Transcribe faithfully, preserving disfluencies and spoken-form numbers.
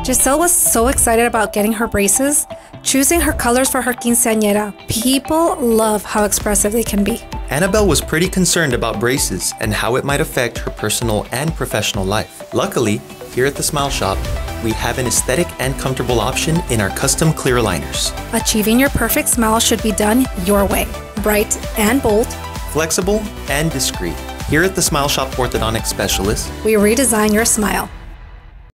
Giselle was so excited about getting her braces, choosing her colors for her quinceañera. People love how expressive they can be. Annabelle was pretty concerned about braces and how it might affect her personal and professional life. Luckily, here at the Smile Shop, we have an aesthetic and comfortable option in our custom clear aligners. Achieving your perfect smile should be done your way. Bright and bold. Flexible and discreet. Here at the Smile Shop Orthodontic Specialist, we redesign your smile.